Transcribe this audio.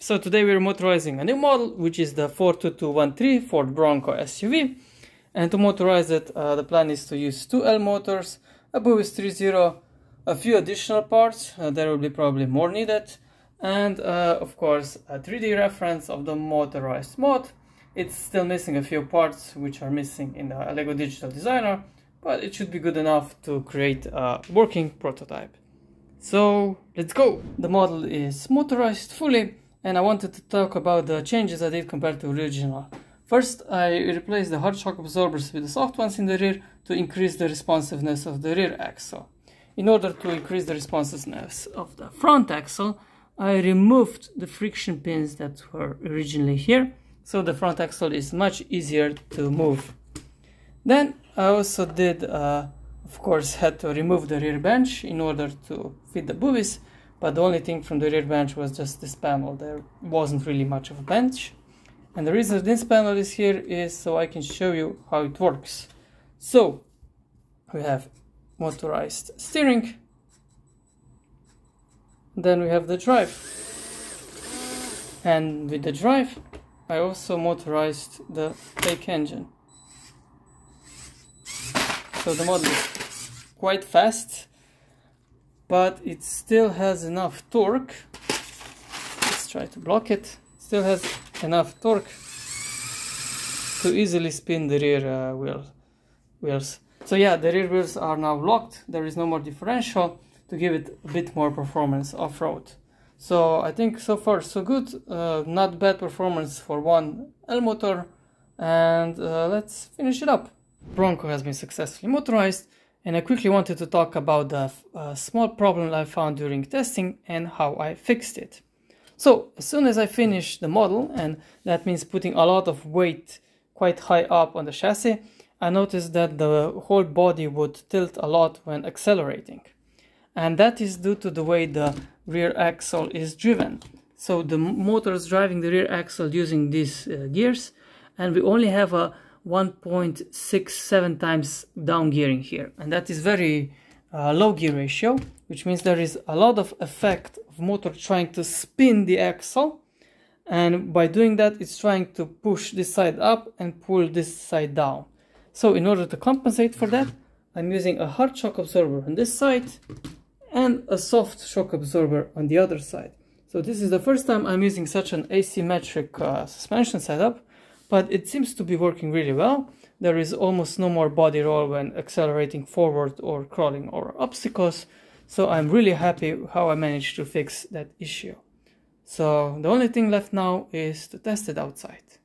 So today we're motorizing a new model, which is the 42213 Ford Bronco SUV. And to motorize it, the plan is to use two L motors, a BuWizz 3.0, a few additional parts, there will be probably more needed, and of course a 3D reference of the Motorized mod. It's still missing a few parts which are missing in the LEGO Digital Designer, but it should be good enough to create a working prototype. So let's go! The model is motorized fully, and I wanted to talk about the changes I did compared to original. First, I replaced the hard shock absorbers with the soft ones in the rear to increase the responsiveness of the rear axle. In order to increase the responsiveness of the front axle, I removed the friction pins that were originally here, so the front axle is much easier to move. Then I also did, of course, had to remove the rear bench in order to fit the BuWizz, but the only thing from the rear bench was just this panel. There wasn't really much of a bench. And the reason this panel is here is so I can show you how it works. So we have motorized steering, then we have the drive, and with the drive I also motorized the fake engine. So the model is quite fast, but it still has enough torque. Let's try to block it. Still has enough torque to easily spin the rear wheels. So yeah, the rear wheels are now locked. There is no more differential to give it a bit more performance off-road. So I think so far so good. Not bad performance for one L motor. And let's finish it up. Bronco has been successfully motorized, and I quickly wanted to talk about the small problem I found during testing and how I fixed it. So as soon as I finished the model, and that means putting a lot of weight quite high up on the chassis, I noticed that the whole body would tilt a lot when accelerating. And that is due to the way the rear axle is driven. So the motor is driving the rear axle using these gears, and we only have a 1.67 times down gearing here, and that is very low gear ratio, which means there is a lot of effect of motor trying to spin the axle, and by doing that it's trying to push this side up and pull this side down. So in order to compensate for that, I'm using a hard shock absorber on this side and a soft shock absorber on the other side. So this is the first time I'm using such an asymmetric suspension setup, but it seems to be working really well. There is almost no more body roll when accelerating forward or crawling over obstacles, so I'm really happy how I managed to fix that issue. So the only thing left now is to test it outside.